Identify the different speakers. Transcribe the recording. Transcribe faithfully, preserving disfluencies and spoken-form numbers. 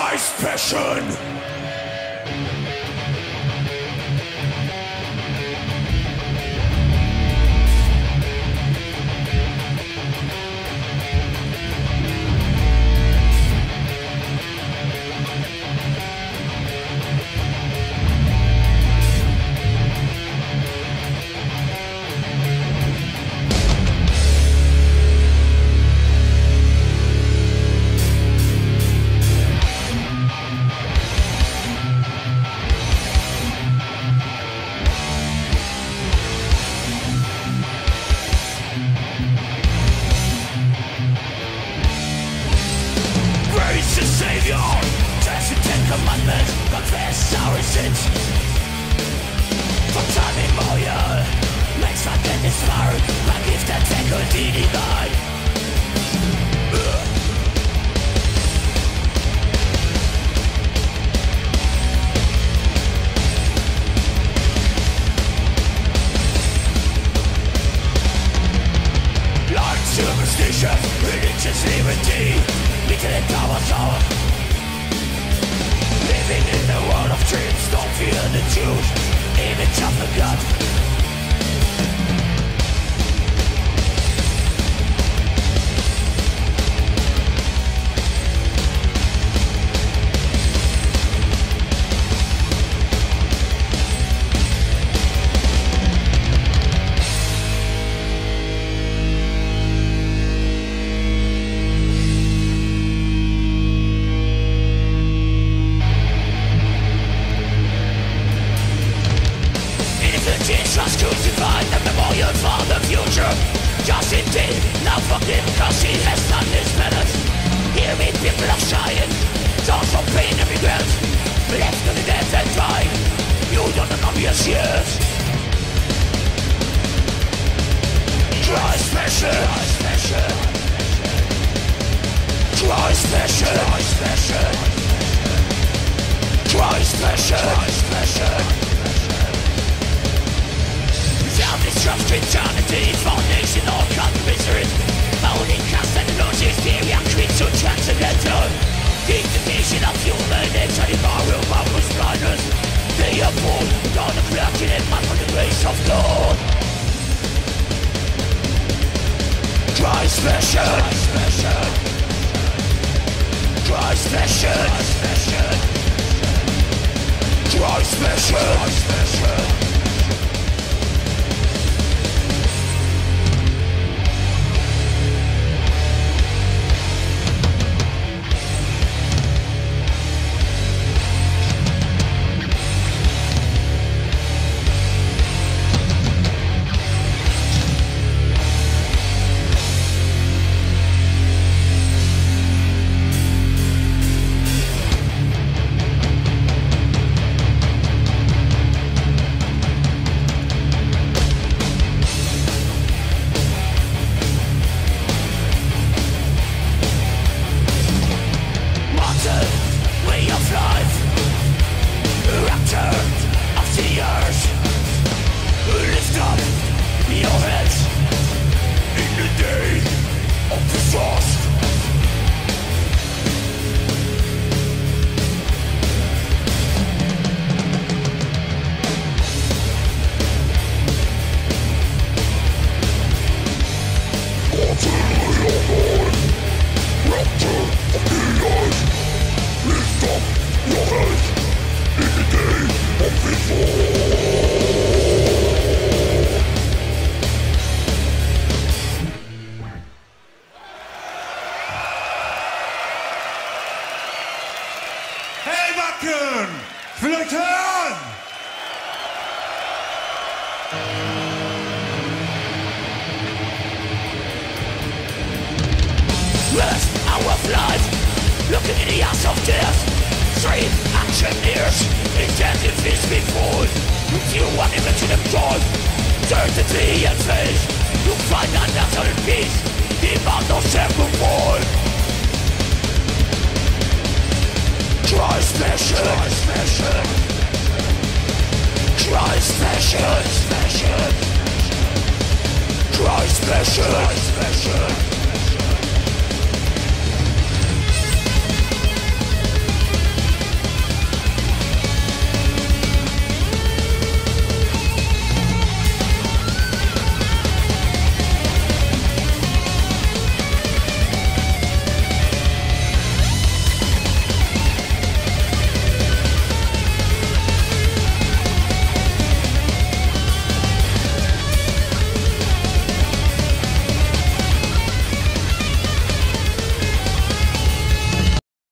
Speaker 1: Christ passion.
Speaker 2: Confess our sins from time immemorial. Makes not get this far. My gift and faculty divine. Like superstition, religious liberty, little in our soul. Living in the world of dreams, don't fear the truth, image of the God. Just crucified the memorial for the future. Just indeed, now forgive cause he has done his penance. Hear me, people of Zion, those of pain and regret, left to the death and dying. You don't know obvious years. Christ passion, Christ passion, Christ passion, Christ passion, Christ passion, Christ passion. Self-destruct eternity, foundation of misery. Only cast and loses theory and creed to transcendental. Degradation of human nature, the moral marvelous blindness. They are born, God of creation and man for the grace of God. Christ passion, Christ passion, Christ passion, Christ passion, Christ passion.
Speaker 1: Vielleicht hören!
Speaker 2: Last hour of life, looking in the eyes of death. Three action ears, intensive is before. If you want him into the dark, certainty and faith, you find an absolute peace, demand no self-reward. Christ passion, Christ passion, Christ passion, Christ passion, Christ passion, Christ passion.